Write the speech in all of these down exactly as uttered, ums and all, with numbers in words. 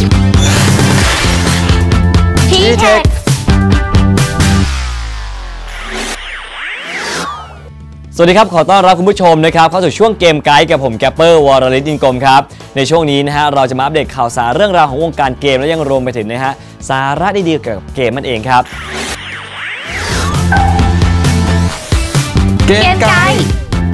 ทีเทคสวัสดีครับขอต้อนรับคุณผู้ชมนะครับเข้าสู่ช่วงเกมไกด์กับผมแกปเปอร์วรริศ อินกรมครับในช่วงนี้นะฮะเราจะมาอัปเดตข่าวสารเรื่องราวของวงการเกมและยังรวมไปถึงนะฮะสาระดีๆเกี่ยวกับเกมนั่นเองครับเกมไกด์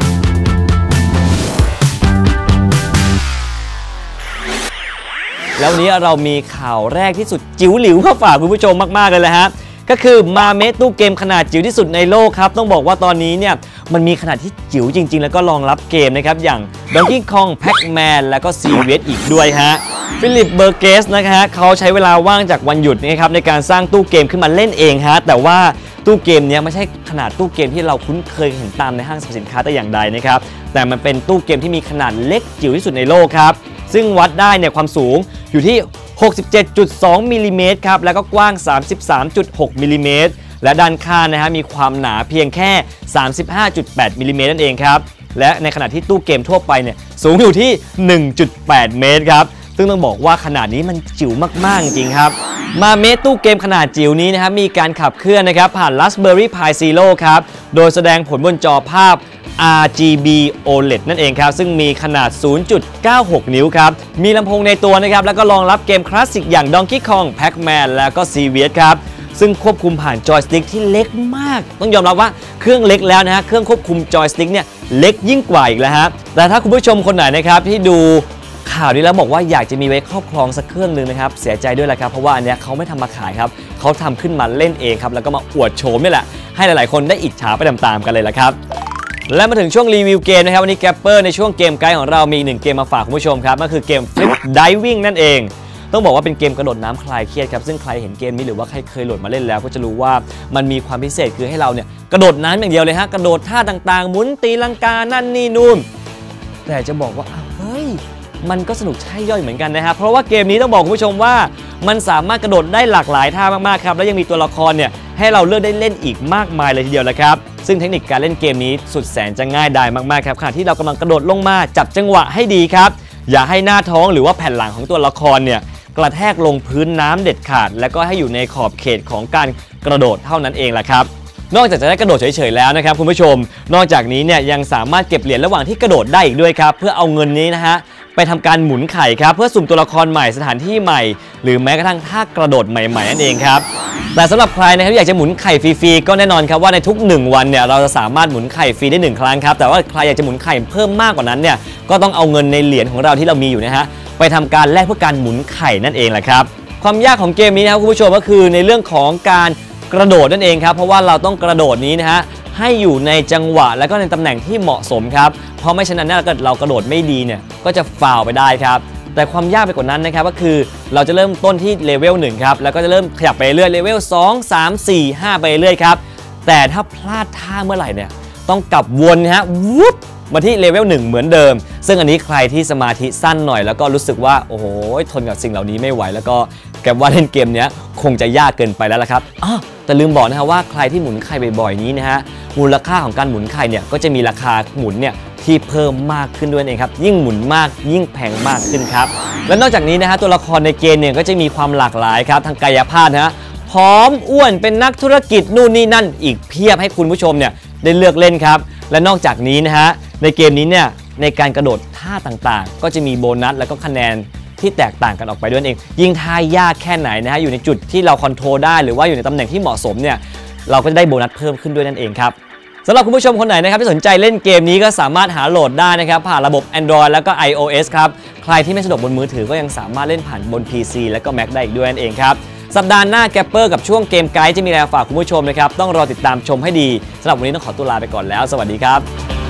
แล้ววันนี้เรามีข่าวแรกที่สุดจิ๋วหลิวเข้าฝากคุณผู้ชมมากๆเลยแหละฮะก็คือมาเมะตู้เกมขนาดจิ๋วที่สุดในโลกครับต้องบอกว่าตอนนี้เนี่ยมันมีขนาดที่จิ๋วจริงๆแล้วก็รองรับเกมนะครับอย่าง Donkey Kong Pac-Man แล้วก็ ซี วี เอส อีกด้วยฮะฟิลิปเบอร์เกสนะฮะเขาใช้เวลาว่างจากวันหยุดนะครับในการสร้างตู้เกมขึ้นมาเล่นเองฮะแต่ว่าตู้เกมนี้ไม่ใช่ขนาดตู้เกมที่เราคุ้นเคยเห็นตามในห้างสรรพสินค้าแต่อย่างใดนะครับแต่มันเป็นตู้เกมที่มีขนาดเล็กจิ๋วที่สุดในโลกครับซึ่งวัดได้เนี่ยความสูงอยู่ที่ หกสิบเจ็ดจุดสอง มิลลิเมตรครับแล้วก็กว้าง สามสิบสามจุดหก มิลลิเมตรและด้านข้างนะฮะมีความหนาเพียงแค่ สามสิบห้าจุดแปด มิลลิเมตรนั่นเองครับและในขณะที่ตู้เกมทั่วไปเนี่ยสูงอยู่ที่ หนึ่งจุดแปด เมตรครับซึ่งต้องบอกว่าขนาดนี้มันจิ๋วมากๆจริงครับมาเมตู้เกมขนาดจิ๋วนี้นะครับมีการขับเคลื่อนนะครับผ่าน Raspberry Pi Zero ครับโดยแสดงผลบนจอภาพ อาร์ จี บี โอ แลด นั่นเองครับซึ่งมีขนาด ศูนย์จุดเก้าหก นิ้วครับมีลำโพงในตัวนะครับแล้วก็รองรับเกมคลาสสิกอย่าง Donkey Kong Pac-Man แล้วก็ ซี วี เอส ครับซึ่งควบคุมผ่านจอยสติ๊กที่เล็กมากต้องยอมรับว่าเครื่องเล็กแล้วนะฮะเครื่องควบคุมจอยสติ๊กเนี่ยเล็กยิ่งกว่าอีกแล้วฮะแต่ถ้าคุณผู้ชมคนไหนนะครับที่ดูข่าวนี้แล้วบอกว่าอยากจะมีไว้ครอบครองสักเครื่องนึงนะครับเสียใจด้วยแหละครับเพราะว่าอันเนี้ยเขาไม่ทำมาขายครับเขาทำขึ้นมาเล่นเองครับแล้วก็มาอวดโฉมนี่แหละให้หลายๆคนได้อิจฉาไปตามๆกันเลยละครับและมาถึงช่วงรีวิวเกมนะครับวันนี้แกปเปอร์ในช่วงเกมไกด์ของเรามีหนึ่งเกมมาฝากคุณผู้ชมครับนั่นคือเกม Flip Diving นั่นเองต้องบอกว่าเป็นเกมกระโดดน้ำคลายเครียดครับซึ่งใครเห็นเกมนี้หรือว่าใครเคยโหลดมาเล่นแล้วก็จะรู้ว่ามันมีความพิเศษคือให้เราเนี่ยกระโดดน้ำอย่างเดียวเลยฮะกระโดดท่าต่างๆหมุนตีลังกานั่นนี่นู่นแต่จะบอกว่าเฮ้ยมันก็สนุกใช่ย่อยเหมือนกันนะครับเพราะว่าเกมนี้ต้องบอกคุณผู้ชมว่ามันสามารถกระโดดได้หลากหลายท่ามากๆครับและยังมีตัวละครเนี่ยให้เราเลือกได้เล่นอีกมากมายเลยทีเดียวละครับซึ่งเทคนิคการเล่นเกมนี้สุดแสนจะง่ายดายมากๆครับขณะที่เรากำลังกระโดดลงมาจับจังหวะให้ดีครับอย่าให้หน้าท้องหรือว่าแผ่นหลังของตัวละครเนี่ยกระแทกลงพื้นน้ำเด็ดขาดและก็ให้อยู่ในขอบเขตของการกระโดดเท่านั้นเองล่ะครับนอกจากจะได้กระโดดเฉยๆแล้วนะครับคุณผู้ชมนอกจากนี้เนี่ยยังสามารถเก็บเหรียญระหว่างที่กระโดดได้อีกด้วยครับเพื่อเอาเงินนี้นะฮะไปทำการหมุนไข่ครับเพื่อสุ่มตัวละครใหม่สถานที่ใหม่หรือแม้กระทั่งท่ากระโดดใหม่ๆนั่นเองครับแต่สำหรับใครนะครับอยากจะหมุนไข่ฟรีๆก็แน่นอนครับว่าในทุกหนึ่งวันเนี่ยเราจะสามารถหมุนไข่ฟรีได้หนึ่งครั้งครับแต่ว่าใครอยากจะหมุนไข่เพิ่มมากกว่านั้นเนี่ยก็ต้องเอาเงินในเหรียญของเราที่เรามีอยู่นะฮะไปทำการแลกเพื่อการหมุนไข่นั่นเองแหละครับความยากของเกมนี้นะครับคุณผู้ชมก็คือในเรื่องของการกระโดดนั่นเองครับเพราะว่าเราต้องกระโดดนี้นะฮะให้อยู่ในจังหวะและก็ในตำแหน่งที่เหมาะสมครับเพราะไม่ฉะนั้นถ้าเกิดเรากระโดดไม่ดีเนี่ยก็จะฟาวไปได้ครับแต่ความยากไปกว่านั้นนะครับก็คือเราจะเริ่มต้นที่เลเวลหนึ่งครับแล้วก็จะเริ่มขยับไปเรื่อยเลเวลสอง สาม สี่ ห้าไปเรื่อยครับแต่ถ้าพลาดท่าเมื่อไหร่เนี่ยต้องกลับวนฮะวุบมาที่เลเวลหนึ่งเหมือนเดิมซึ่งอันนี้ใครที่สมาธิสั้นหน่อยแล้วก็รู้สึกว่าโอ้โหทนกับสิ่งเหล่านี้ไม่ไหวแล้วก็แกว่าเล่นเกมนี้คงจะยากเกินไปแล้วละครับอ้อแต่ลืมบอกนะครับว่าใครที่หมุนไข่บ่อยๆนี้นะฮะมูลค่าของการหมุนไข่เนี่ยก็จะมีราคาหมุนเนี่ยที่เพิ่มมากขึ้นด้วยเองครับยิ่งหมุนมากยิ่งแพงมากขึ้นครับและนอกจากนี้นะฮะตัวละครในเกมเนี่ยก็จะมีความหลากหลายครับทางกายภาพนะฮะผอมอ้วนเป็นนักธุรกิจนู่นนี่นั่นอีกเพียบให้คุณผู้ชมเนี่ยได้เลือกเล่นครับและนอกจากนี้นะฮะในเกมนี้เนี่ยในการกระโดดท่าต่างๆก็จะมีโบนัสและก็คะแนนที่แตกต่างกันออกไปด้วยเองยิ่งท่ายากแค่ไหนนะฮะอยู่ในจุดที่เราคอนโทรลได้หรือว่าอยู่ในตำแหน่งที่เหมาะสมเนี่ยเราก็จะได้โบนัสเพิ่มขึ้นด้วยนั่นเองครับสำหรับคุณผู้ชมคนไหนนะครับที่สนใจเล่นเกมนี้ก็สามารถหาโหลดได้นะครับผ่านระบบ Android แล้วก็ ไอ โอ เอส ครับใครที่ไม่สะดวกบนมือถือก็ยังสามารถเล่นผ่านบน พี ซี และก็ Mac ได้อีกด้วยนั่นเองครับสัปดาห์หน้าแกปเปอร์กับช่วงเกมไกด์จะมีอะไรฝากคุณผู้ชมนะครับต้องรอติดตามชมให้ดีสำหรับวันนี้ต้องขอตัวลาไปก่อนแล้วสวัสดีครับ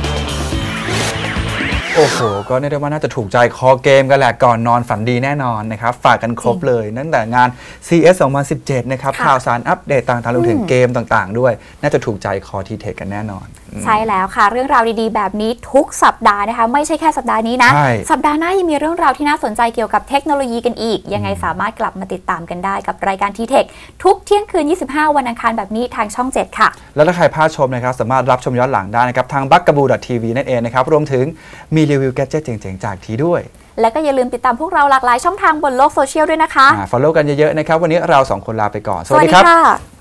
โอ้โหก็เรียกได้ว่าน่าจะถูกใจคอเกมกันแหละก่อนนอนฝันดีแน่นอนนะครับฝากกันครบเลยตั้งแต่งาน ซี เอส สองพันสิบเจ็ดนะครับข่าวสารอัปเดตต่างๆรวมถึงเกมต่างๆด้วยน่าจะถูกใจคอทีเทคกันแน่นอนใช่แล้วค่ะเรื่องราวดีๆแบบนี้ทุกสัปดาห์นะคะไม่ใช่แค่สัปดาห์นี้นะสัปดาห์หน้ายังมีเรื่องราวที่น่าสนใจเกี่ยวกับเทคโนโลยีกันอีกยังไงสามารถกลับมาติดตามกันได้กับรายการทีเทคทุกเที่ยงคืนยี่สิบห้าวันอังคารแบบนี้ทางช่องเจ็ดค่ะแล้วถ้าใครพลาดชมนะครับสามารถรับชมย้อนหลังได้นะครับทาง บักกะบู ดอท ที วี นั่นเองนะครับรวมถึงมีรีวิวแกดเจ็ตเจ๋งๆจากทีด้วยและก็อย่าลืมติดตามพวกเราหลากหลายช่องทางบนโลกโซเชียลด้วยนะคะ follow กันเยอะๆนะครับวันนี้เราสองคนลาไปก่อนสวัสดีค่ะ